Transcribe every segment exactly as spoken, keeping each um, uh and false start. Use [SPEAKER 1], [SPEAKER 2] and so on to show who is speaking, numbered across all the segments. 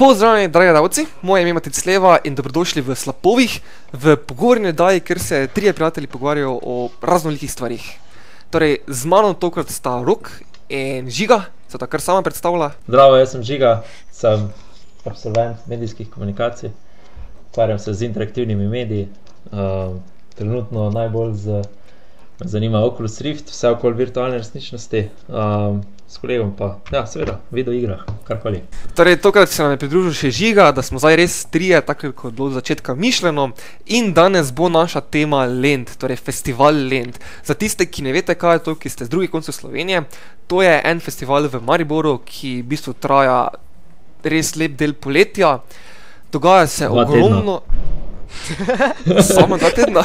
[SPEAKER 1] Pozdravljeni, dragi gledalci, moje ime je Matic Leva in dobrodošli v Slapovih, v pogovorni oddaji, kjer se trije prijatelji pogovarjajo o raznolikih stvarih. Torej, z mano tokrat sta Rok in Žiga, se ta kar sama predstavlja.
[SPEAKER 2] Zdravo, jaz sem Žiga, sem absolvent medijskih komunikacij, ukvarjam se z interaktivnimi mediji, uh, trenutno najbolj z, me zanima Oculus Rift, vse okoli virtualne resničnosti, uh, s kolegom pa, ja, seveda, video igrah, karkoli.
[SPEAKER 1] Torej, tokrat se nam je pridružil še Žiga, da smo zdaj res trije, tako kot je bilo od začetka mišljeno, in danes bo naša tema Lent, torej festival Lent. Za tiste, ki ne vete, kaj je to, ki ste z drugih koncev Slovenije, to je en festival v Mariboru, ki v bistvu traja res lep del poletja. Dogaja se
[SPEAKER 2] Dva
[SPEAKER 1] ogromno... Samo dva tedna?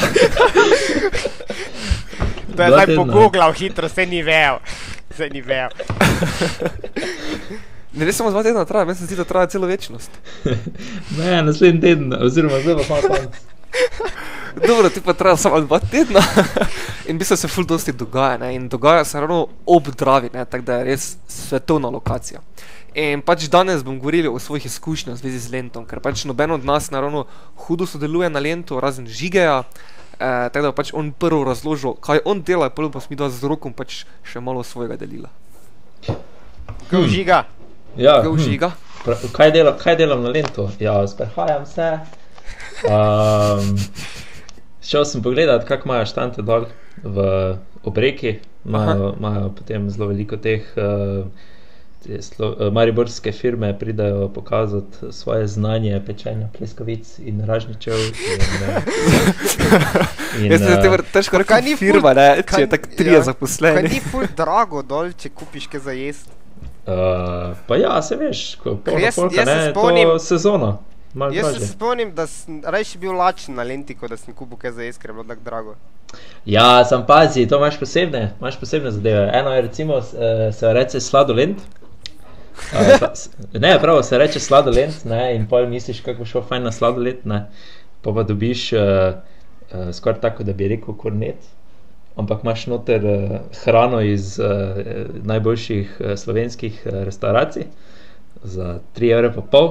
[SPEAKER 3] To je zdaj pogooglal hitro, se ni vejo. Se ni vejo.
[SPEAKER 1] Ne, res samo dva tedna traja, meni se zdi, da traja celo večnost.
[SPEAKER 2] Ne, naslednji teden, oziroma zdaj pa samo konc.
[SPEAKER 1] Dobro, ti pa traja samo dva tedna in v bistvu se ful dosti dogaja, ne, in dogaja se ravno ob Dravi, ne, tako da je res svetovna lokacija. In pač danes bom govorili o svojih izkušnjah v zvezi z Lentom, ker pač noben od nas naravno hudo sodeluje na Lentu, razen Žigeja, eh, tako da pač on prvo razložil, kaj on dela, potem pa smo mi dva z Rokom pač še malo svojega delila.
[SPEAKER 3] Go Žiga.
[SPEAKER 2] Ja,
[SPEAKER 1] Go Žiga.
[SPEAKER 2] Pra, kaj, dela, kaj delam na Lentu? Ja, sprehajam se. Um, šel sem pogledat, kak imajo štante dol v Obreki. Imajo, imajo potem zelo veliko teh uh, te slo, uh, mariborske firme pridajo pokazati svoje znanje pečenja pleskavic in ražničev. In, uh, in,
[SPEAKER 1] Jaz se te vr, težko
[SPEAKER 3] Kaj ni
[SPEAKER 1] rekel
[SPEAKER 3] ful-
[SPEAKER 1] firma, ne, če
[SPEAKER 3] kaj-
[SPEAKER 1] je tako trije
[SPEAKER 3] ja. Kaj
[SPEAKER 1] zaposleni.
[SPEAKER 3] ni ful drago dol, če kupiš kaj za jest?
[SPEAKER 2] uh, pa ja, se veš, ko polna
[SPEAKER 3] jaz-
[SPEAKER 2] polka,
[SPEAKER 3] jaz se
[SPEAKER 2] ne,
[SPEAKER 3] spomnim-
[SPEAKER 2] to sezono. Malo
[SPEAKER 3] Jaz se
[SPEAKER 2] dražje.
[SPEAKER 3] spomnim, da sem rajši bil lačen na Lenti, kot da sem kupil kaj za jest, ker je bilo tako drago.
[SPEAKER 2] Ja, sam pazi, to imaš posebne, imaš posebne zadeve. Eno je recimo, uh, se reče sladolent. Uh, pa, s- ne, pravo se reče sladolent, ne, in pol misliš, kako bo šel fajn na sladoled, ne, pa pa dobiš uh, uh, skoraj tako, da bi rekel kornet, ampak imaš noter uh, hrano iz uh, najboljših uh, slovenskih uh, restauracij za tri evre pa pol.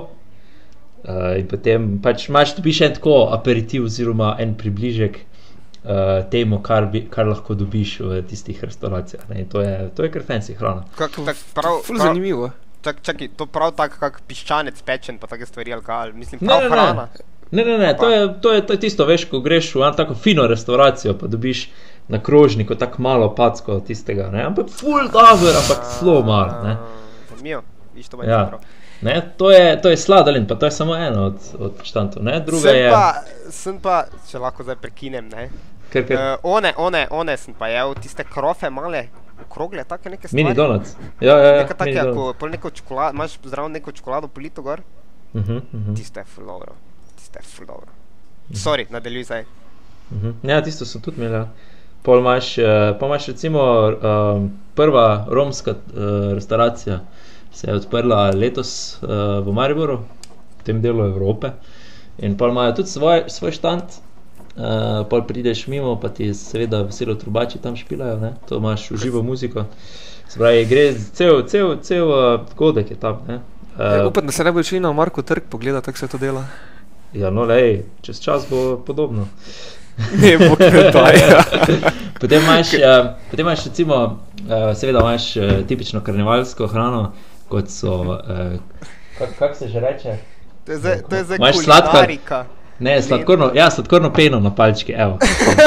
[SPEAKER 2] Uh, in potem pač imaš, dobiš en tako aperitiv oziroma en približek uh, temu, kar, bi, kar lahko dobiš v tistih restauracijah, ne, in to je, to je kar fancy hrana.
[SPEAKER 3] Kak, tak, prav,
[SPEAKER 1] Ful
[SPEAKER 3] prav,
[SPEAKER 1] zanimivo.
[SPEAKER 3] čak, čaki, to prav tako kak piščanec pečen, pa take stvari ali kaj, ali mislim
[SPEAKER 2] Ne,
[SPEAKER 3] prav
[SPEAKER 2] ne, ne.
[SPEAKER 3] hrana.
[SPEAKER 2] Ne, ne, ne, to je, to je, to je tisto, veš, ko greš v eno tako fino restauracijo, pa dobiš na krožniku tako malo packo tistega, ne, ampak ful dobro, ampak zelo malo, ne.
[SPEAKER 3] Zanimivo, viš to
[SPEAKER 2] Ja.
[SPEAKER 3] manj prav.
[SPEAKER 2] Ne, to je, to je sladolent, pa to je samo eno od, od štantov, ne, druga
[SPEAKER 3] Sem
[SPEAKER 2] je,
[SPEAKER 3] pa, sem pa, če lahko zdaj prekinem, ne.
[SPEAKER 2] ker, ker,
[SPEAKER 3] Uh, one, one, one sem pa jel, tiste krofe male, okrogle, take neke stvari.
[SPEAKER 2] mini donuts, ja, ja, ja,
[SPEAKER 3] Neka
[SPEAKER 2] mini
[SPEAKER 3] take,
[SPEAKER 2] donuts.
[SPEAKER 3] ako pol neko čokolado, imaš zraven neko čokolado polito gor,
[SPEAKER 2] Uh -huh, uh -huh.
[SPEAKER 3] tisto je ful dobro, tisto je ful dobro. Sorry, nadaljuj zdaj.
[SPEAKER 2] Mhm. Ja, tisto so tudi imeli. ja. Pol imaš, eh, pol imaš recimo um, prva romska uh, restauracija se je odprla letos uh, v Mariboru, v tem delu Evrope. In pol imajo tudi svoj, svoj štand. Uh, pol prideš mimo, pa ti seveda veselo trubači tam špilajo, ne? To imaš v živo muziko. Se pravi, gre cel, cel, cel uh, godek je tam, ne?
[SPEAKER 1] Ja,
[SPEAKER 2] Uh,
[SPEAKER 1] upam, da se ne bo šli na Marko trg pogledat, kako se to dela.
[SPEAKER 2] ja, no, lej, čez čas bo podobno.
[SPEAKER 1] Ne, bog ne daj.
[SPEAKER 2] Potem imaš, uh, potem imaš recimo, uh, seveda imaš uh, tipično karnevalsko hrano, kot so, uh, kak, kak se že reče?
[SPEAKER 3] To je zdaj, to je zdaj
[SPEAKER 2] Imaš sladkor?
[SPEAKER 3] kulinarika.
[SPEAKER 2] Ne, sladkorno, ja, sladkorno peno na palčki, evo.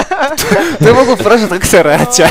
[SPEAKER 1] To je mogo vprašati, kako se reče.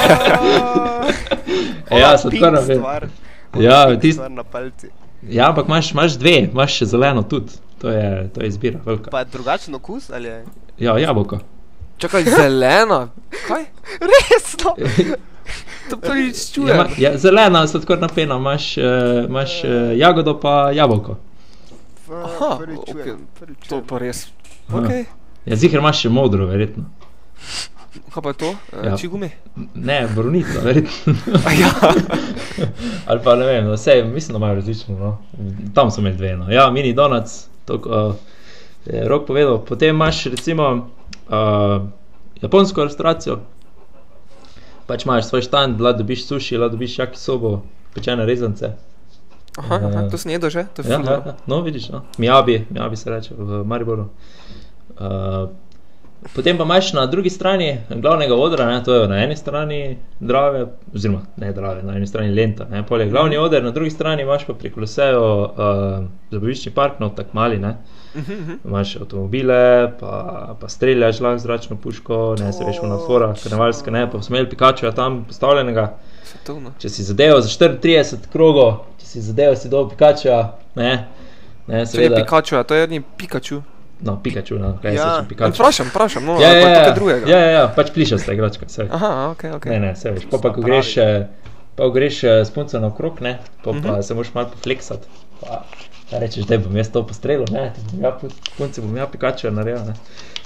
[SPEAKER 2] Ja,
[SPEAKER 3] Ona
[SPEAKER 2] sladkorno
[SPEAKER 3] pink
[SPEAKER 2] peno.
[SPEAKER 3] stvar.
[SPEAKER 2] Ja,
[SPEAKER 3] Pink
[SPEAKER 2] tist,
[SPEAKER 3] stvar na palci.
[SPEAKER 2] ja, ampak imaš, imaš dve, imaš še zeleno tudi, to je, to je izbira, velika.
[SPEAKER 3] Pa je drugačen okus, ali je?
[SPEAKER 2] Ja, jabolko.
[SPEAKER 1] Čakaj, zelena? Kaj?
[SPEAKER 3] Resno?
[SPEAKER 1] To prvič
[SPEAKER 2] Ja,
[SPEAKER 1] čujem.
[SPEAKER 2] ma, ja, zelena sladkorna pena, imaš, uh, imaš uh, jagodo pa jabolko.
[SPEAKER 1] Aha,
[SPEAKER 3] Prvič
[SPEAKER 1] okej,
[SPEAKER 3] čujem, prvič
[SPEAKER 1] To
[SPEAKER 3] čujem.
[SPEAKER 1] pa res.
[SPEAKER 2] Aha.
[SPEAKER 1] Okej.
[SPEAKER 2] Ja, ziher imaš še modro, verjetno.
[SPEAKER 1] Kaj pa je to?
[SPEAKER 2] Ja.
[SPEAKER 1] Ja. Čigumi?
[SPEAKER 2] Ne, borovnica, verjetno.
[SPEAKER 1] A ja.
[SPEAKER 2] Ali pa ne vem, no, vse, mislim, da imajo različno, no. Tam so imeli dve, no. Ja, mini donuts, to uh, je Rok povedal. Potem imaš recimo uh, japonsko restauracijo. Pač imaš svoj štand, lahko dobiš suši, lahko dobiš yakisobo, pečene rezance.
[SPEAKER 1] Aha, aha, to sem jedel že, to je
[SPEAKER 2] Ja,
[SPEAKER 1] ful
[SPEAKER 2] ja,
[SPEAKER 1] dobro.
[SPEAKER 2] ja. No, vidiš, no. Miyabi, Miyabi se reče v Mariboru. Uh, potem pa imaš na drugi strani glavnega odra, ne, to je na eni strani Drave, oziroma ne Drave, na eni strani Lenta, ne, pol je glavni oder, na drugi strani imaš pa pri Koloseju uh, zabaviščni park, no, tak mali, ne.
[SPEAKER 1] Mhm, mhm.
[SPEAKER 2] Imaš avtomobile, pa, pa streljaš lahko zračno puško, ne, se veš, na fora, karnevalske, ne, pa smo imeli Pikachuja tam postavljenega.
[SPEAKER 1] Svetovno.
[SPEAKER 2] Če si zadeval za štiriintrideset krogov, če si zadeval si dobil Pikachuja, ne, ne,
[SPEAKER 1] To je
[SPEAKER 2] seveda,
[SPEAKER 1] Pikachu, to je ni Pikachu.
[SPEAKER 2] no, Pikachu, no, kaj
[SPEAKER 3] Ja.
[SPEAKER 2] se reče Pikachu.
[SPEAKER 1] Vprašam, vprašam, no,
[SPEAKER 2] Ja,
[SPEAKER 1] ali
[SPEAKER 2] ja,
[SPEAKER 1] pa
[SPEAKER 2] ja,
[SPEAKER 1] tukaj drugega.
[SPEAKER 2] ja, ja, ja, pač plišasta igračka, vse.
[SPEAKER 1] Aha, okej, okej.
[SPEAKER 2] Ne, ne, vse veš, pa pa ko greš, eh, pa ko greš eh, s punco naokrog, ne, pa pa se moraš malo pofleksati, pa pa rečeš, daj bom jaz to postrelil, ne, ti bom ja, pu- punci bom ja Pikachuja naredil, ne.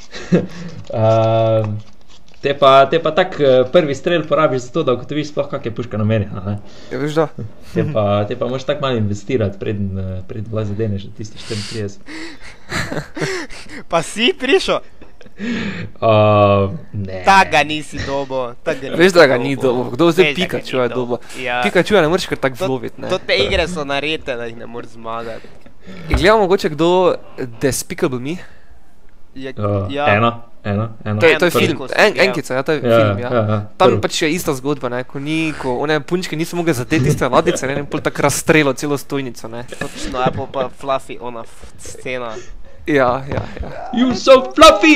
[SPEAKER 2] uh, te pa, te pa tak eh, prvi strel porabiš za to, da ugotoviš sploh, kak je puška namerjena, ne.
[SPEAKER 1] Ja, veš da.
[SPEAKER 2] Te pa, te pa moraš tako malo investirati, preden, eh, preden vas zadeneš na tisti štiriintrideset.
[SPEAKER 3] Pa si prišel?
[SPEAKER 2] Uh, ne.
[SPEAKER 3] Taga nisi dobo. Taga nisi
[SPEAKER 1] Veš, da ga ni dobo. Kdo zdaj
[SPEAKER 3] Veš, da ga
[SPEAKER 1] Pikachu
[SPEAKER 3] ni
[SPEAKER 1] je
[SPEAKER 3] dobo.
[SPEAKER 1] dobo?
[SPEAKER 3] Ja.
[SPEAKER 1] Pikachu ne moreš kar tako
[SPEAKER 3] To-
[SPEAKER 1] zloviti, ne.
[SPEAKER 3] To te igre so narejene, da jih ne moreš zmagati.
[SPEAKER 1] In gledamo mogoče kdo Despicable Me.
[SPEAKER 3] Je,
[SPEAKER 2] Uh,
[SPEAKER 3] ja.
[SPEAKER 2] Eno, eno, eno.
[SPEAKER 1] To je, to je
[SPEAKER 3] Prvi.
[SPEAKER 1] film,
[SPEAKER 3] Ko sem
[SPEAKER 1] en,
[SPEAKER 3] gledal.
[SPEAKER 1] enkica, ja, to je
[SPEAKER 2] Ja,
[SPEAKER 1] film, ja.
[SPEAKER 2] ja, ja,
[SPEAKER 1] Tam
[SPEAKER 2] prvi.
[SPEAKER 1] pač je ista zgodba, ne, ko ni, ko one punčke niso mogle zadeti tiste ladice, ne, in pol tako razstrelo celo stojnico, ne.
[SPEAKER 3] Točno, je pa pa Fluffy, ona f- scena.
[SPEAKER 1] Ja, ja, ja.
[SPEAKER 2] You so fluffy!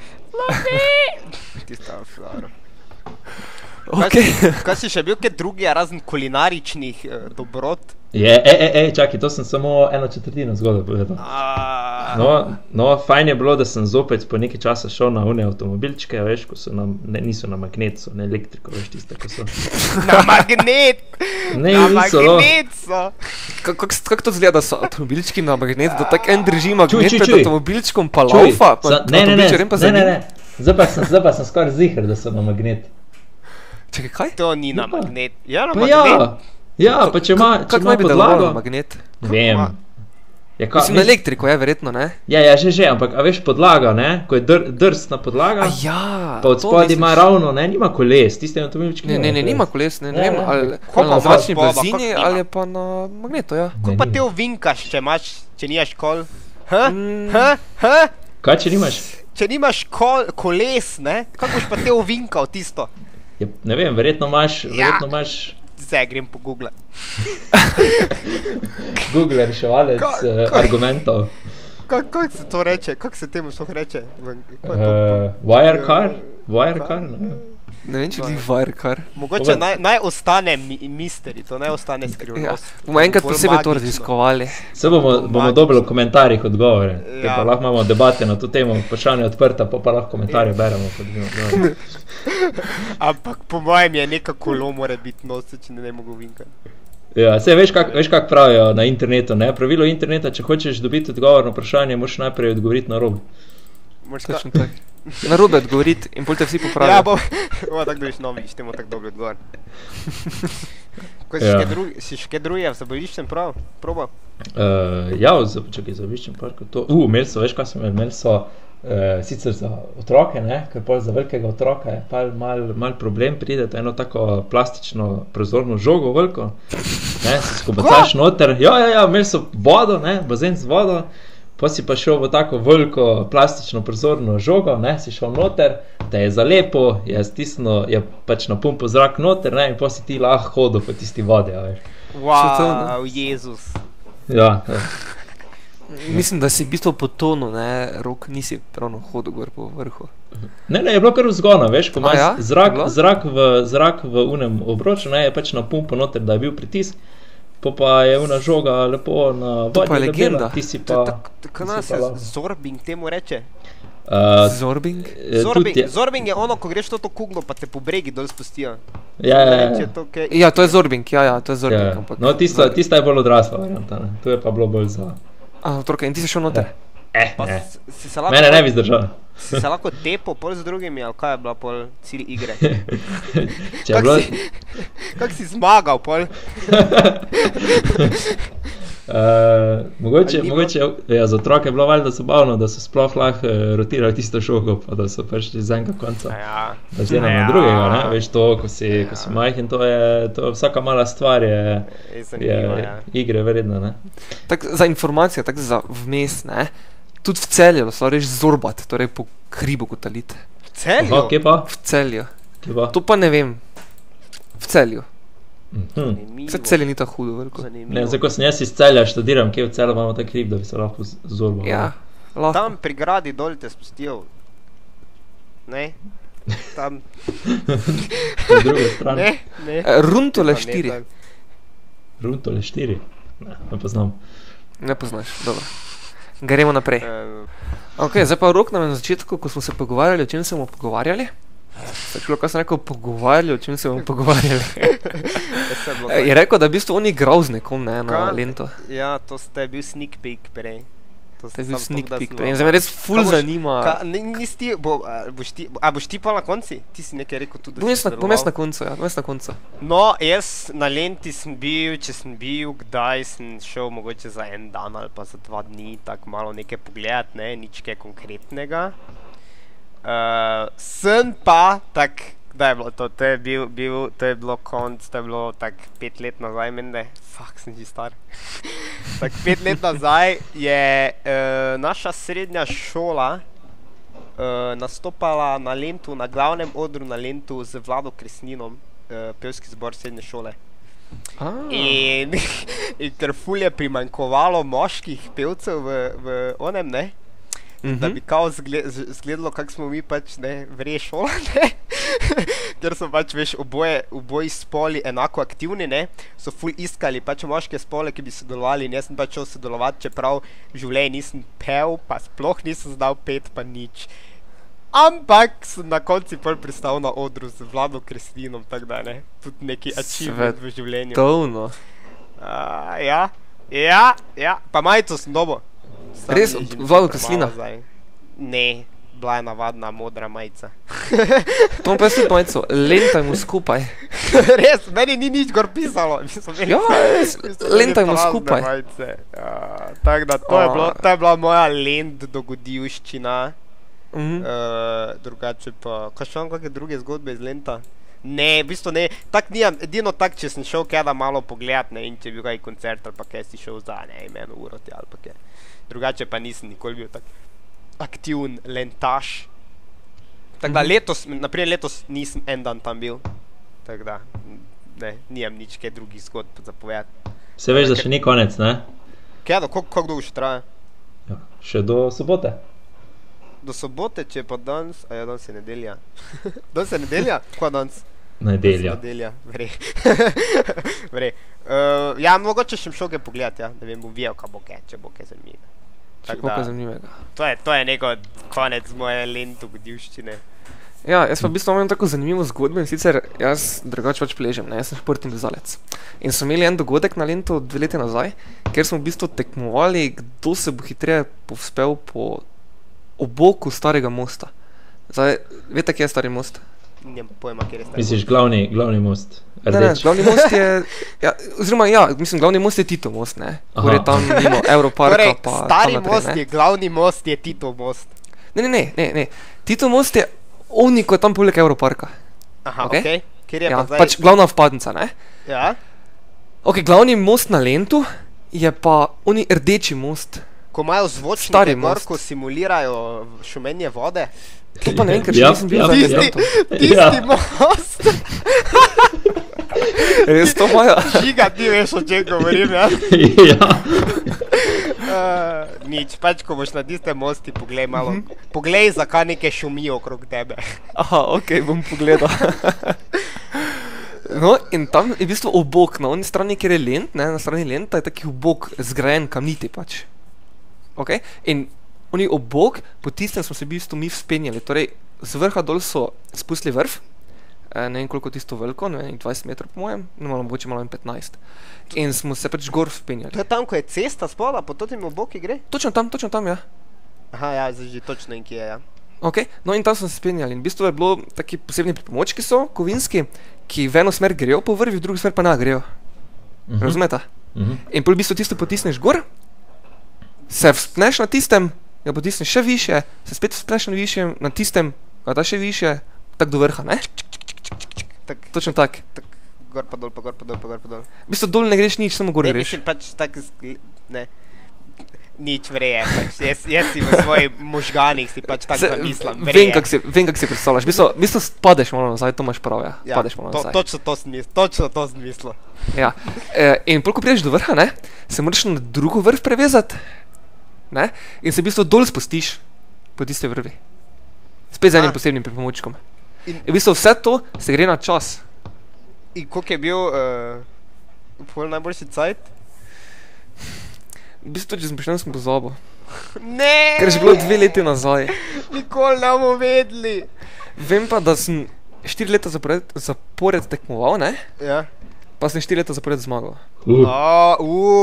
[SPEAKER 3] Tista flaro.
[SPEAKER 1] Okej.
[SPEAKER 3] Kaj si še bil kaj drugi, razen kulinaričnih eh, dobrot?
[SPEAKER 2] Je, e, e, e, čakaj, to sem samo eno četrtino zgodbe povedal.
[SPEAKER 3] A,
[SPEAKER 2] No, no, fajn je bilo, da sem zopet po nekaj časa šel na une avtomobilčke, veš, ko so nam, ne, niso na magnet, so na elektriko, veš, tiste, ko so.
[SPEAKER 3] Na magnet!
[SPEAKER 2] Ne,
[SPEAKER 3] Na
[SPEAKER 2] niso, no.
[SPEAKER 3] magnet so!
[SPEAKER 1] Kako kak to zgleda, da so avtomobilčki na magnet, da tak en drži magnet
[SPEAKER 2] Čuj, čuj,
[SPEAKER 1] pred
[SPEAKER 2] čuj.
[SPEAKER 1] avtomobilčkom pa
[SPEAKER 2] Čuj,
[SPEAKER 1] laufa, pa
[SPEAKER 2] sa- ne, ne, ne,
[SPEAKER 1] avtomobilčarjem pa za
[SPEAKER 2] ne, ne,
[SPEAKER 1] njim.
[SPEAKER 2] ne. Zdaj pa sem, zdaj pa sem skoraj ziher, da so na magnet.
[SPEAKER 1] Čakaj, kaj?
[SPEAKER 3] To ni na
[SPEAKER 2] Ja, pa.
[SPEAKER 3] magnet. Ja, na
[SPEAKER 2] Pa
[SPEAKER 3] magnet.
[SPEAKER 2] ja, ja, pa če ima, če
[SPEAKER 1] Kako
[SPEAKER 2] ima
[SPEAKER 1] naj bi deloval
[SPEAKER 2] podlago,
[SPEAKER 1] magnet?
[SPEAKER 2] ne vem.
[SPEAKER 3] ima?
[SPEAKER 2] Ja, ka,
[SPEAKER 1] Mislim, na elektriko je verjetno, ne?
[SPEAKER 2] ja, ja, že, že, ampak a veš podlaga, ne, ko je dr, drsna podlaga,
[SPEAKER 1] A ja,
[SPEAKER 2] pa od
[SPEAKER 1] to
[SPEAKER 2] spodaj ima
[SPEAKER 1] misliš.
[SPEAKER 2] ravno, ne, nima koles, tiste avtomobilčki
[SPEAKER 1] Ne, ne, ne,
[SPEAKER 2] koles.
[SPEAKER 1] nima koles, ne, ne
[SPEAKER 2] Ja,
[SPEAKER 1] vem,
[SPEAKER 2] ja.
[SPEAKER 1] ali,
[SPEAKER 3] Ko
[SPEAKER 1] ali
[SPEAKER 3] pa
[SPEAKER 1] na
[SPEAKER 3] ima
[SPEAKER 1] zračni
[SPEAKER 3] spodaj,
[SPEAKER 1] blazini,
[SPEAKER 3] kako nima?
[SPEAKER 1] ali pa na magnetu, ja.
[SPEAKER 3] Kako
[SPEAKER 2] Ne,
[SPEAKER 3] pa
[SPEAKER 2] ni.
[SPEAKER 3] te ovinkaš, če imaš, če nimaš kol? Ha?
[SPEAKER 1] Mm.
[SPEAKER 3] Ha? Ha?
[SPEAKER 2] Kaj, če nimaš?
[SPEAKER 3] Če nimaš kol, koles, ne? Kako boš pa te ovinkal tisto?
[SPEAKER 2] Ja, ne vem, verjetno imaš,
[SPEAKER 3] Ja.
[SPEAKER 2] verjetno imaš
[SPEAKER 3] Zdaj grem po Google.
[SPEAKER 2] Google reševalec
[SPEAKER 3] Ka-
[SPEAKER 2] uh,
[SPEAKER 3] ka-
[SPEAKER 2] argumentov.
[SPEAKER 3] Kako kak se to reče? Kako se temu sploh reče? V- kako je to?
[SPEAKER 2] Uh, Wirecar? Wirecar? Ne vem.
[SPEAKER 1] Ne vem, če bi Wirecard.
[SPEAKER 3] Mogoče
[SPEAKER 2] Povej.
[SPEAKER 3] naj, naj ostane mi, misteri, to naj ostane
[SPEAKER 1] Ja,
[SPEAKER 3] skrivnost.
[SPEAKER 1] bomo enkrat
[SPEAKER 3] Bolj
[SPEAKER 1] posebej to
[SPEAKER 3] magično.
[SPEAKER 1] raziskovali.
[SPEAKER 2] Se bomo, bomo
[SPEAKER 3] Magično.
[SPEAKER 2] dobili v komentarjih odgovore. Ja.
[SPEAKER 3] Ja.
[SPEAKER 2] Pa lahko imamo debate na to temo, vprašanje odprta, pa pa lahko komentarje beremo. Pa dobimo odgovore.
[SPEAKER 3] Ampak po mojem je neka kolo mora biti noce, če ne, ne mogo vinkati.
[SPEAKER 2] Ja, saj veš, kak, veš, kak pravijo na internetu, ne? Pravilo interneta, če hočeš dobiti odgovor na vprašanje, moraš najprej odgovoriti na rob.
[SPEAKER 3] Moraš ka-
[SPEAKER 1] Točno tako. Na robe odgovoriti in pol te vsi
[SPEAKER 3] Ja,
[SPEAKER 1] popravijo.
[SPEAKER 3] bo, bo tako dobiš, no vidiš, temu tako dobro odgovor. Ko si
[SPEAKER 2] Ja.
[SPEAKER 3] še kaj drugi, si še kaj drugega v zabavliščem prav, probal?
[SPEAKER 2] Uh, ja, za, čakaj, za viščem parku to. Uh, imeli so, veš, kaj smo imeli, imeli so uh, sicer za otroke, ne, ker pol za velikega otroka je pa mal, mal problem pride, to je eno tako plastično prozorno žogo veliko, ne, si skobacaš noter, ja, ja, ja, imeli so vodo, ne, bazen z vodo, pa si pa šel v tako veliko plastično prozorno žogo, ne, si šel noter, te je zalepo, je stisno, je pač napumpo zrak noter, ne, in pa si ti lahko hodil po tisti vodi, a veš.
[SPEAKER 3] Wow, Jezus.
[SPEAKER 2] Ja, ja.
[SPEAKER 1] Mislim, da si v bistvu potonil, ne, rok nisi pravno hodil gor po vrhu.
[SPEAKER 2] Ne, ne, je bilo kar vzgona, veš, ko
[SPEAKER 1] A
[SPEAKER 2] imaš
[SPEAKER 1] ja?
[SPEAKER 2] ja? zrak,
[SPEAKER 1] Je bilo?
[SPEAKER 2] zrak, v, zrak v unem obroču, ne, je pač na pumpo noter, da je bil pritisk, pa pa je una žoga lepo na
[SPEAKER 1] To
[SPEAKER 2] vodi
[SPEAKER 1] pa je
[SPEAKER 2] lebela,
[SPEAKER 1] legenda.
[SPEAKER 2] ti si
[SPEAKER 3] To je
[SPEAKER 2] pa...
[SPEAKER 3] tako, tako
[SPEAKER 2] ti
[SPEAKER 3] nas
[SPEAKER 2] si pa
[SPEAKER 3] je
[SPEAKER 2] lahko.
[SPEAKER 3] zorbing temu reče.
[SPEAKER 2] Uh,
[SPEAKER 1] Zorbing?
[SPEAKER 2] eh,
[SPEAKER 3] Zorbing,
[SPEAKER 2] tudi je-
[SPEAKER 3] zorbing je ono, ko greš to kuglo, pa te po bregi dol spustijo.
[SPEAKER 2] Ja, ja, ja.
[SPEAKER 3] Reče to, kaj...
[SPEAKER 1] Ja, to je Zorbing, ja, ja, to je
[SPEAKER 2] Ja,
[SPEAKER 1] Zorbing,
[SPEAKER 2] ja.
[SPEAKER 1] ampak...
[SPEAKER 2] No, tista, tista je bolj odrasla varianta, ne. Tu je pa bilo bolj za...
[SPEAKER 1] A, otroka, in ti si šel noter?
[SPEAKER 2] Eh,
[SPEAKER 3] Pa
[SPEAKER 2] ne.
[SPEAKER 3] s- si se lahko,
[SPEAKER 2] Mene ne bi zdržal.
[SPEAKER 3] si se lahko tepo pol z drugimi, ali kaj je bila pol cilj igre?
[SPEAKER 2] Če je
[SPEAKER 3] Kak
[SPEAKER 2] bilo...
[SPEAKER 3] si, kak si zmagal pol?
[SPEAKER 2] Uh, mogoče,
[SPEAKER 3] Ali ni
[SPEAKER 2] mogoče ja, za otroke je bilo valjda zabavno, da so sploh lahko uh, rotirali tisto šogo, pa da so prišli z enega konca.
[SPEAKER 3] Ja.
[SPEAKER 2] Z enega
[SPEAKER 3] Ja.
[SPEAKER 2] na drugega, ne? Veš to, ko si,
[SPEAKER 3] Ja.
[SPEAKER 2] ko si majhen, to je, to vsaka mala stvar je,
[SPEAKER 3] Je zanimivo,
[SPEAKER 2] je
[SPEAKER 3] ja.
[SPEAKER 2] igre vredna, ne?
[SPEAKER 1] Tak, za informacijo, tako za vmes, ne, tudi v Celju so reč zorbat, torej po hribu kotalite.
[SPEAKER 3] V Celju?
[SPEAKER 2] Aha, kje pa?
[SPEAKER 1] V Celju.
[SPEAKER 2] Kje pa?
[SPEAKER 1] To pa ne vem. V Celju.
[SPEAKER 2] Mhm.
[SPEAKER 3] Zanimivo.
[SPEAKER 1] Vse Celje ni tako hudo veliko.
[SPEAKER 3] Zanimivo.
[SPEAKER 2] Ne, zdaj, ko sem jaz iz Celja študiram, kje v Celju imamo tak hrib, da bi se lahko z- zorbal.
[SPEAKER 1] Ja, lahko.
[SPEAKER 3] Tam pri gradi dol te spustijo. Ne? Tam.
[SPEAKER 2] Na druge strani.
[SPEAKER 3] Ne, ne.
[SPEAKER 1] Eh, Runtole
[SPEAKER 3] Pa ne,
[SPEAKER 1] štiri.
[SPEAKER 3] tam.
[SPEAKER 2] Runtole štiri. Ne, ne poznam.
[SPEAKER 1] Ne poznaš, dobro. Gremo naprej.
[SPEAKER 3] Eh,
[SPEAKER 1] Ok, zdaj pa Rok nam je na začetku, ko smo se pogovarjali, o čem se bomo pogovarjali. Zdaj, človek, kaj sem rekel, pogovarjali, o čem se bomo pogovarjali.
[SPEAKER 3] jaz sem bilo
[SPEAKER 1] Eh, Je rekel, da v bistvu on igral z nekom, ne, na
[SPEAKER 3] Kaj?
[SPEAKER 1] lento.
[SPEAKER 3] Ja, to ste bil sneak peek prej. To
[SPEAKER 1] To je bil
[SPEAKER 3] samo
[SPEAKER 1] sneak
[SPEAKER 3] toliko, da
[SPEAKER 1] peek
[SPEAKER 3] sem
[SPEAKER 1] prej. In
[SPEAKER 3] vam-
[SPEAKER 1] zdaj me res ful
[SPEAKER 3] Kaj boš-
[SPEAKER 1] zanima.
[SPEAKER 3] Ka, ni, nisi ti, bo, a, boš ti, a boš ti pa na konci? Ti si nekaj rekel tudi, da
[SPEAKER 1] Bom
[SPEAKER 3] si
[SPEAKER 1] jaz na, bom jaz na
[SPEAKER 3] sodeloval.
[SPEAKER 1] koncu, ja, bom jaz na koncu.
[SPEAKER 3] No, jaz na lenti sem bil, če sem bil, kdaj sem šel mogoče za en dan ali pa za dva dni, tako malo nekaj pogledat, ne, nič kaj konkretnega. Uh, sem pa, tak, kdaj je bilo to, to je, bil, bil, to je bilo konc, to je bilo tak pet let nazaj, mende, fuck, sem že star. Tak pet let nazaj je uh, naša srednja šola uh, nastopala na Lentu, na glavnem odru na Lentu z Vlado Kresninom, uh, pevski zbor srednje šole.
[SPEAKER 1] Ah,
[SPEAKER 3] In, in ker ful je primanjkovalo moških pevcev v, v onem, ne?
[SPEAKER 1] mhm.
[SPEAKER 3] Da bi kao zgle, z- zgledalo, kako smo mi pač, ne, vre šola, ne? Ker so pač, veš, oboje, oboji spoli enako aktivni, ne? So ful iskali pač moške spole, ki bi sodelovali, in jaz sem pač šel sodelovati, čeprav v življenju nisem pel, pa sploh nisem znal pet, pa nič. Ampak sem na konci pol pristal na odru z Vlado Kresninom, tako da ne, tudi neki achievement v življenju.
[SPEAKER 1] Svetovno.
[SPEAKER 3] Uh, ja, ja, ja, pa majico sem dobo. Sam
[SPEAKER 1] Res,
[SPEAKER 3] je
[SPEAKER 1] od
[SPEAKER 3] že
[SPEAKER 1] Vlado
[SPEAKER 3] premalo
[SPEAKER 1] Kreslina?
[SPEAKER 3] zdaj. Ne, bila je navadna modra majica.
[SPEAKER 1] To bom pa jaz tudi majico, lentajmo skupaj.
[SPEAKER 3] Res, meni ni nič gor pisalo. Mislim, meni-
[SPEAKER 1] Ja, res,
[SPEAKER 3] mislim, meni
[SPEAKER 1] lentajmo
[SPEAKER 3] prazne
[SPEAKER 1] skupaj.
[SPEAKER 3] majice. Uh, tako da, to je,
[SPEAKER 1] A.
[SPEAKER 3] bilo, to je bila moja lent dogodivščina.
[SPEAKER 1] Mhm.
[SPEAKER 3] Uh, drugače pa, kaj še imam kakšne druge zgodbe iz lenta? Ne, v bistvu ne, tak nijem, edino tak, če sem šel kaj da malo pogledat, ne, in če je bil kaj koncert ali pa kaj si šel za, ne, eno uro ti ali pa kaj. Drugače pa nisem nikoli bil tak aktiven lentaš. Tako da
[SPEAKER 1] Mhm.
[SPEAKER 3] letos, naprej letos nisem en dan tam bil. Tako da, ne, nijem nič kaj drugih zgodb za povedati.
[SPEAKER 2] Vse veš, da še ni konec, ne?
[SPEAKER 3] Kaj da, koliko koliko dolgo še traja?
[SPEAKER 2] Ja, še do sobote.
[SPEAKER 3] Do sobote, če pa danes, a ja, danes je nedelja. Danes je nedelja? Kva danes?
[SPEAKER 2] Nedelja.
[SPEAKER 3] Nedelja, vre. vre. Uh, ja, mogoče še šel kaj pogledat, ja. Ne vem, bom videl, kaj bo kaj, če bo kaj zanimivo. Tako
[SPEAKER 1] Kako
[SPEAKER 3] da,
[SPEAKER 1] zanimivega.
[SPEAKER 3] to je, to je neko konec moje lento godivščine.
[SPEAKER 1] Ja, jaz pa v bistvu imam tako zanimivo zgodbo in sicer jaz drugače pač pležem, ne, jaz sem športni vezalec. In smo imeli en dogodek na Lentu dve leti nazaj, kjer smo v bistvu tekmovali, kdo se bo hitreje povzpel po oboku starega mosta. Zdaj, veste, kje je stari most?
[SPEAKER 3] Nimam pojma, kjer je stari.
[SPEAKER 2] Misliš, glavni, glavni most.
[SPEAKER 1] Ne, ne,
[SPEAKER 2] Rdeč.
[SPEAKER 1] glavni most je, ja, oziroma ja, mislim, glavni most je Tito most, ne,
[SPEAKER 2] Aha.
[SPEAKER 1] kur je tam mimo Europarka
[SPEAKER 3] Torej,
[SPEAKER 1] pa
[SPEAKER 3] stari
[SPEAKER 1] tam naprej,
[SPEAKER 3] most
[SPEAKER 1] ne.
[SPEAKER 3] je, glavni most je Tito most.
[SPEAKER 1] Ne, ne, ne, ne, ne, Tito most je oni, ko je tam poleg Europarka.
[SPEAKER 3] Aha,
[SPEAKER 1] Okej.
[SPEAKER 3] okej. Kjer je
[SPEAKER 1] Ja,
[SPEAKER 3] pa zdaj?
[SPEAKER 1] pač glavna vpadnica, ne.
[SPEAKER 3] Ja?
[SPEAKER 1] Ok, glavni most na Lentu je pa oni rdeči most.
[SPEAKER 3] Ko imajo zvočnike
[SPEAKER 1] Stari
[SPEAKER 3] gor,
[SPEAKER 1] most.
[SPEAKER 3] ko simulirajo šumenje vode.
[SPEAKER 1] To pa ne vem, ker še
[SPEAKER 2] Ja,
[SPEAKER 1] nisem bil
[SPEAKER 2] ja,
[SPEAKER 1] zadnjič
[SPEAKER 3] Tisti,
[SPEAKER 1] na Lentu.
[SPEAKER 3] tisti
[SPEAKER 2] Ja.
[SPEAKER 3] most.
[SPEAKER 1] Res to imajo.
[SPEAKER 3] Žiga, ti veš, o čem govorim, ja?
[SPEAKER 2] ja.
[SPEAKER 3] Uh, nič, pač ko boš na tistem mosti, poglej malo.
[SPEAKER 1] Mhm.
[SPEAKER 3] Poglej, zakaj nekaj šumi okrog tebe.
[SPEAKER 1] Aha, ok, bom pogledal. No, in tam je v bistvu obok, na oni strani, kjer je Lent, ne, na strani Lenta je taki obok zgrajen kamniti pač. Ok, in oni obok, po tistem smo se v bistvu mi vzpenjali, torej z vrha dol so spustili vrv, eh, ne vem koliko tisto veliko, ne vem, dvajset metrov po mojem, ne malo, mogoče malo petnajst. In smo se pač gor vzpenjali.
[SPEAKER 3] To je tam, ko je cesta spola, po totim oboki gre?
[SPEAKER 1] Točno tam, točno tam, ja.
[SPEAKER 3] Aha, ja, zdaj že točno in kje je, ja.
[SPEAKER 1] Ok, no in tam smo se spenjali in v bistvu je bilo taki posebni pripomočki so, kovinski, ki v eno smer grejo po vrvi, v drugo smer pa ne grejo.
[SPEAKER 2] Mhm.
[SPEAKER 1] Razumete?
[SPEAKER 2] Mhm.
[SPEAKER 1] In pol v bistvu tisto potisneš gor, se vzpneš na tistem, ga potisneš še više, se spet vzpneš na više, na tistem, ga da še više, tako do vrha, ne?
[SPEAKER 3] Tak,
[SPEAKER 1] Točno tak.
[SPEAKER 3] tak, gor pa dol, pa gor pa dol, pa gor pa dol.
[SPEAKER 1] V bistvu dol ne greš nič, samo gor
[SPEAKER 3] Ne,
[SPEAKER 1] greš.
[SPEAKER 3] mislim pač tak, zgl- ne. Nič vreje, pač jaz, jaz si v svojih možganih si pač tako
[SPEAKER 1] Se-
[SPEAKER 3] zamislim,
[SPEAKER 1] Vem,
[SPEAKER 3] vreje.
[SPEAKER 1] kak si, vem, kak si predstavljaš. V bistvu, v bistvu padeš malo nazaj, to imaš prav, ja.
[SPEAKER 3] Ja,
[SPEAKER 1] Padeš malo
[SPEAKER 3] to,
[SPEAKER 1] nazaj.
[SPEAKER 3] točno to sem mislil, točno to sem mislil.
[SPEAKER 1] Ja. E, in pol, ko prideš do vrha, ne, se moraš na drugo vrh prevezati, ne, in se v bistvu dol spustiš po tiste vrvi. Spet z enim
[SPEAKER 3] Aha.
[SPEAKER 1] posebnim pripomočkom.
[SPEAKER 3] In-
[SPEAKER 1] In v bistvu vse to se gre na čas.
[SPEAKER 3] In koliko je bil uh, pol najboljši cajt?
[SPEAKER 1] V bistvu, če sem prišel, sem pozabil.
[SPEAKER 3] Ne!
[SPEAKER 1] Ker je že bilo dve leti nazaj.
[SPEAKER 3] Nikoli ne bomo vedeli.
[SPEAKER 1] Vem pa, da sem štiri leta zapored, zapored tekmoval, ne,
[SPEAKER 3] Ja.
[SPEAKER 1] pa sem štiri leta zapored zmagal.
[SPEAKER 2] Uh,
[SPEAKER 3] A,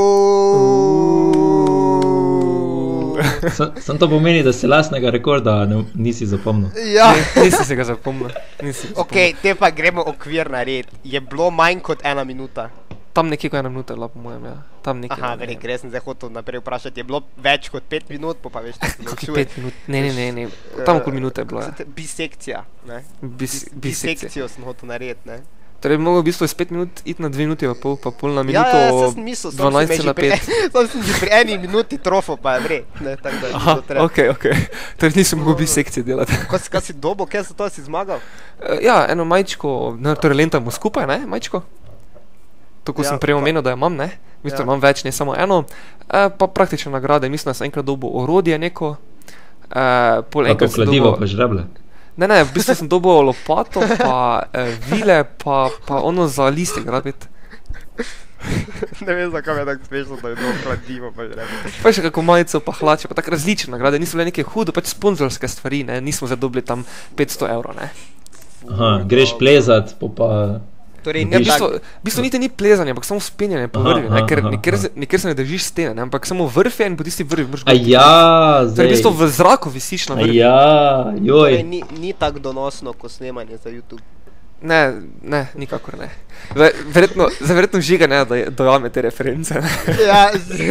[SPEAKER 3] uuuu.
[SPEAKER 2] sam, sam to pomeni, da si lastnega rekorda ne, nisi zapomnil.
[SPEAKER 3] Ja.
[SPEAKER 1] Ne, nisem se ga zapomnil. Nisem se
[SPEAKER 3] Ok, te pa gremo okvir narediti. Je bilo manj kot ena minuta.
[SPEAKER 1] Tam nekje ko ena minuta je bila, po mojem, ja. Tam nekje.
[SPEAKER 3] Aha,
[SPEAKER 1] ne
[SPEAKER 3] velik,
[SPEAKER 1] vem.
[SPEAKER 3] res sem zdaj hotel naprej vprašati. Je bilo več kot pet minut, pa pa veš, da se
[SPEAKER 1] Kakih
[SPEAKER 3] ločuje.
[SPEAKER 1] pet minut, ne, ne, ne, ne. Tam okoli minute je bilo, ja.
[SPEAKER 3] Bisekcija, ne?
[SPEAKER 1] Bis, bisekcija.
[SPEAKER 3] Bisekcijo sem hotel narediti, ne?
[SPEAKER 1] Torej bi mogel v bistvu iz pet minut iti na dve minuti pa pol, pa pol na
[SPEAKER 3] Ja,
[SPEAKER 1] minuto
[SPEAKER 3] ja, ja, sem mislil, sam
[SPEAKER 1] dvanajst
[SPEAKER 3] sem, me že
[SPEAKER 1] cela
[SPEAKER 3] pri,
[SPEAKER 1] pet.
[SPEAKER 3] sam sem že pri eni minuti trofo, pa je vred, ne, tako da je
[SPEAKER 1] Aha,
[SPEAKER 3] bilo treba.
[SPEAKER 1] ok, ok. Torej nisem mogel bisekcije delati.
[SPEAKER 3] Ko si, ko si dobo, kaj za to si zmagal?
[SPEAKER 1] Eh, Ja, eno majčko, no, torej lentamo skupaj, ne, majčko. Tako
[SPEAKER 3] Ja,
[SPEAKER 1] sem prej
[SPEAKER 3] pa-
[SPEAKER 1] omenil, da jo imam, ne. V bistvu
[SPEAKER 3] Ja.
[SPEAKER 1] imam več, ne samo eno. Eh, Pa praktične nagrade, mislim, da sem enkrat dobil orodje neko. eh, Pol
[SPEAKER 2] Pa to
[SPEAKER 1] enkrat sem
[SPEAKER 2] kladivo
[SPEAKER 1] dobil...
[SPEAKER 2] pa žreble.
[SPEAKER 1] Ne, ne, v bistvu sem dobil lopato, pa eh, vile, pa, pa ono za liste grabiti.
[SPEAKER 3] Ne vem, zakaj me je tako smešno, da je bilo kladivo, pa že rekel.
[SPEAKER 1] Pa še kako majico, pa hlače, pa tako različne nagrade, niso bile neke hudo, pač sponzorske stvari, ne, nismo zdaj dobili tam petsto evrov, ne.
[SPEAKER 2] Aha, greš plezat, pa pa...
[SPEAKER 3] Torej,
[SPEAKER 1] Ja, v
[SPEAKER 3] ni
[SPEAKER 1] bistvu,
[SPEAKER 3] tako,
[SPEAKER 1] v bistvu niti ni plezanje, ampak samo spenjanje po
[SPEAKER 2] Aha,
[SPEAKER 1] vrvi, ne,
[SPEAKER 2] aha,
[SPEAKER 1] ker
[SPEAKER 2] aha,
[SPEAKER 1] nikjer,
[SPEAKER 2] aha.
[SPEAKER 1] se- nikjer se ne držiš stene, ne, ampak samo vrv je in po tisti vrvi moraš
[SPEAKER 2] A
[SPEAKER 1] biti.
[SPEAKER 2] ja,
[SPEAKER 1] Torej,
[SPEAKER 2] zdaj...
[SPEAKER 1] v bistvu v zraku visiš na
[SPEAKER 2] A
[SPEAKER 1] vrvi.
[SPEAKER 2] ja,
[SPEAKER 3] torej,
[SPEAKER 2] joj.
[SPEAKER 3] ni, ni tako donosno, ko snemanje za YouTube.
[SPEAKER 1] Ne, ne, nikakor ne. Zdaj, verjetno, zdaj verjetno žiga ne, da je- dojame te reference, ne.
[SPEAKER 3] Ja,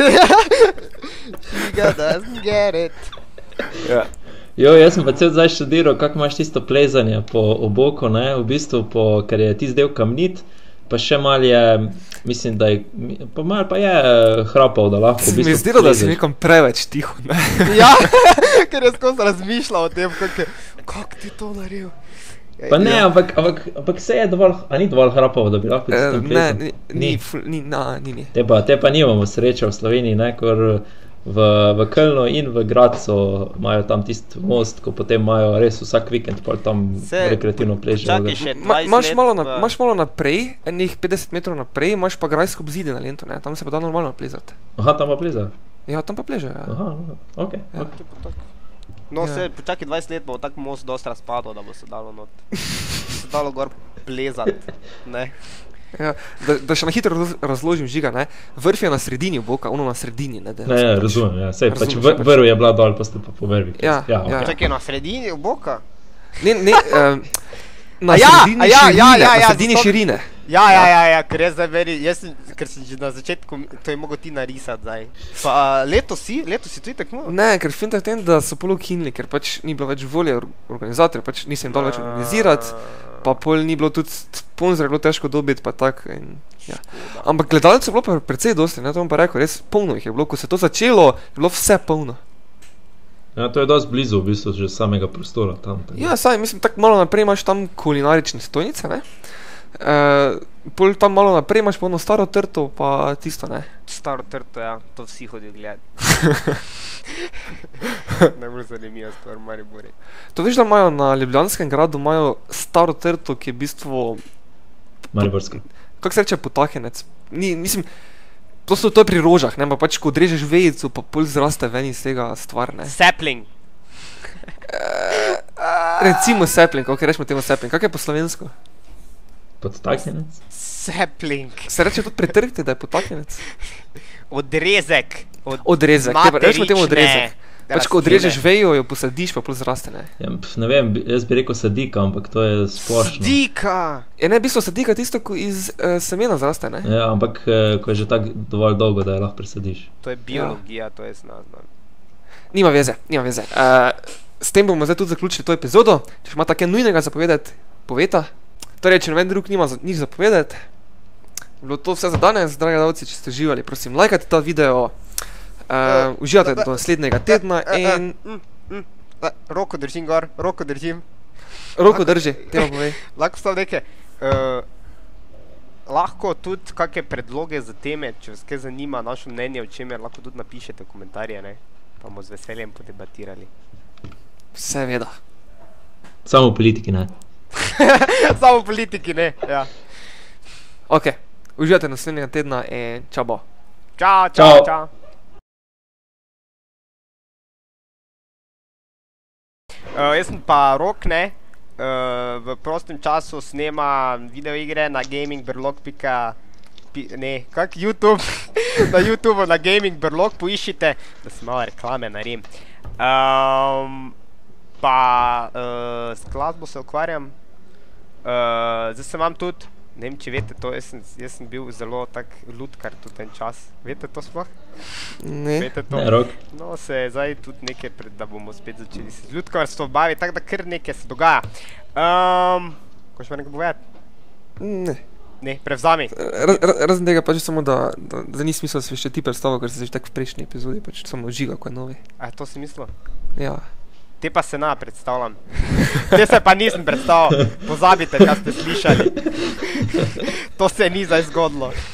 [SPEAKER 3] Žiga doesn't get it.
[SPEAKER 1] Ja.
[SPEAKER 2] Jo, jaz sem pa cel zdaj študiral, kako imaš tisto plezanje po oboku, ne, v bistvu, po, ker je tisti del kamnit, pa še malo je, mislim, da je, pa malo pa je eh, hrapal, da lahko v
[SPEAKER 1] Se mi
[SPEAKER 2] bistvu
[SPEAKER 1] je zdelo, da si
[SPEAKER 2] plezeš.
[SPEAKER 1] nekom preveč tiho, ne.
[SPEAKER 3] Ja, ker jaz skozi razmišljal o tem, kako kak ti to naredil. Ja,
[SPEAKER 2] Pa ne,
[SPEAKER 3] ja.
[SPEAKER 2] ampak, ampak, ampak se je dovolj, a ni dovolj hrapal, da bi lahko
[SPEAKER 1] Eh,
[SPEAKER 2] tisto
[SPEAKER 1] Ne,
[SPEAKER 2] plezal?
[SPEAKER 1] ni, ni, ful- ni, na, ni, ni.
[SPEAKER 2] Te pa, te pa nimamo sreče v Sloveniji, ne, ker v, v Kölnu in v Gradcu imajo tam tisti most, ko potem imajo res vsak vikend pol tam
[SPEAKER 3] Se-
[SPEAKER 2] rekreativno pležejo.
[SPEAKER 3] Čakaj še
[SPEAKER 1] Ma,
[SPEAKER 3] dvajset
[SPEAKER 1] imaš,
[SPEAKER 3] let
[SPEAKER 1] malo na,
[SPEAKER 3] pa-
[SPEAKER 1] imaš malo naprej, enih petdeset metrov naprej, imaš pa grajsko obzidje na Lentu, ne, tam se pa da normalno plezati.
[SPEAKER 2] Aha, tam pa plezajo.
[SPEAKER 1] Ja, tam pa pležejo, ja.
[SPEAKER 2] Aha, aha, ok.
[SPEAKER 1] Ja.
[SPEAKER 2] ok.
[SPEAKER 3] Tipo tako. No,
[SPEAKER 1] Ja.
[SPEAKER 3] se, počakaj dvajset let bo tak most dosti razpadel, da bo se dalo not. Se dalo gor plezati, ne.
[SPEAKER 1] Ja, da, da še na hitro raz, razložim žiga, ne. Vrh je na sredini oboka, ono na sredini, ne. Da
[SPEAKER 2] Ne, ne, razumem, ja, sej pač
[SPEAKER 1] Razumeš,
[SPEAKER 2] v-
[SPEAKER 1] pač.
[SPEAKER 2] vrv je bila dol, pa ste pa po vrvi.
[SPEAKER 1] Ja,
[SPEAKER 2] ja,
[SPEAKER 1] ja.
[SPEAKER 2] ok.
[SPEAKER 3] Čakaj, na sredini oboka?
[SPEAKER 1] Ne, ne, um, na
[SPEAKER 3] A ja,
[SPEAKER 1] sredini
[SPEAKER 3] a ja,
[SPEAKER 1] širine,
[SPEAKER 3] ja, ja, ja,
[SPEAKER 1] na sredini
[SPEAKER 3] zato-
[SPEAKER 1] širine.
[SPEAKER 3] Ja, ja, ja, ja, ker jaz zdaj veri, jaz sem, ker sem že na začetku, to je mogo ti narisati zdaj. Pa uh, letos si, letos si tudi tekmoval?
[SPEAKER 1] Ne, ker finta je v tem, da so pol ukinili, ker pač ni bilo več volje or- organizatorjev, pač nisem dal več organizirati, pa pol ni bilo tudi sponzorja, bilo težko dobiti, pa tak in ja. Ampak gledalcev je bilo pa precej dosti, ne, to bom pa rekel, res polno jih je bilo, ko se je to začelo, je bilo vse polno.
[SPEAKER 2] Ja, to je dosti blizu v bistvu že samega prostora tam. tako da.
[SPEAKER 1] Ja, saj, mislim, tako malo naprej imaš tam kulinarične stojnice, ne, uh, pol tam malo naprej imaš pa ono staro trto, pa tisto, ne.
[SPEAKER 3] Staro trto, ja, to vsi hodijo gledati. Najbolj zanimiva stvar v Mariboru.
[SPEAKER 1] To veš, da imajo na Ljubljanskem gradu, imajo staro trto, ki je v bistvu,
[SPEAKER 2] Mariborsko.
[SPEAKER 1] kako se reče, potahenec, ni, mislim, to so to je pri rožah, ne, pa pač ko odrežeš vejico, pa pol zraste ven iz tega stvar, ne.
[SPEAKER 3] Sapling.
[SPEAKER 1] Recimo sapling, ok, rečemo temu sapling, kak je po slovensko?
[SPEAKER 2] Podtaknjenec?
[SPEAKER 3] Sapling.
[SPEAKER 1] Se reče tudi pretrgti, da je potakenec?
[SPEAKER 3] Odrezek. Od
[SPEAKER 1] Odrezek, te pa- rečemo temu
[SPEAKER 3] materične
[SPEAKER 1] odrezek. Pač, ko odrežeš vejo, jo posadiš, pa plus raste, ne?
[SPEAKER 2] Ja, pf, ne vem, bi- jaz bi rekel sadika, ampak to je splošno.
[SPEAKER 3] Dika!
[SPEAKER 1] Je ne, v bistvu sadika tisto, ko iz uh, semena zraste, ne?
[SPEAKER 2] Ja, ampak eh, ko je že tako dovolj dolgo, da jo lahko presadiš.
[SPEAKER 3] To je biologija, to je znano.
[SPEAKER 1] Nima veze, nima veze. Uh, s tem bomo zdaj tudi zaključili to epizodo. Če ima tako nujnega zapovedati, poveta. Torej, če noben drug nima za, nič zapovedati. Bilo to vse za danes, dragi gledalci, če ste uživali, prosim, lajkajte ta video. Uh, uživate do naslednjega tedna in
[SPEAKER 3] Mm, mm, eh, Roko držim gor, roko držim.
[SPEAKER 1] roko drži, tema povej.
[SPEAKER 3] Lahko stav neke. Uh, lahko tudi kakšne predloge za teme, če vas kaj zanima naše mnenje o čemer, lahko tudi napišete v komentarje, ne? Pa bomo z veseljem podebatirali.
[SPEAKER 1] Seveda.
[SPEAKER 2] Samo v politiki, ne.
[SPEAKER 3] Samo v politiki, ne? Ja.
[SPEAKER 1] Ok, uživate naslednjega tedna in čau bo.
[SPEAKER 3] Čau, čau,
[SPEAKER 2] Čau.
[SPEAKER 3] čau. Uh, jaz sem pa Rok, ne? Uh, v prostem času snema videoigre na gamingberlog pika pi, ne, kak YouTube? Na YouTubeu na gamingberlog poiščite, da se malo reklame naredim. Um, pa uh, s glasbo se ukvarjam. Uh, zdaj se imam tudi, ne vem, če veste to, jaz sem, jaz sem bil zelo tak lutkar tudi ten čas. Veste to sploh?
[SPEAKER 1] Ne.
[SPEAKER 3] Veste to?
[SPEAKER 2] Ne, Rok.
[SPEAKER 3] No, se je zdaj tudi nekaj, pred, da bomo spet začeli se z ljudkarstvo baviti, tako da kar nekaj se dogaja. Um, ko še me nekaj povedati?
[SPEAKER 1] Ne.
[SPEAKER 3] Ne, prevzami.
[SPEAKER 1] Ra, ra, razen tega pač samo, da, da, da ni smisel, da si še ti predstavil, ker si že tako v prejšnji epizodi, pač samo žiga, ko je novi.
[SPEAKER 3] A to si mislil?
[SPEAKER 1] Ja.
[SPEAKER 3] Te pa se na predstavljam. Te se pa nisem predstavil. Pozabite, kaj ste slišali. To se ni zdaj zgodilo.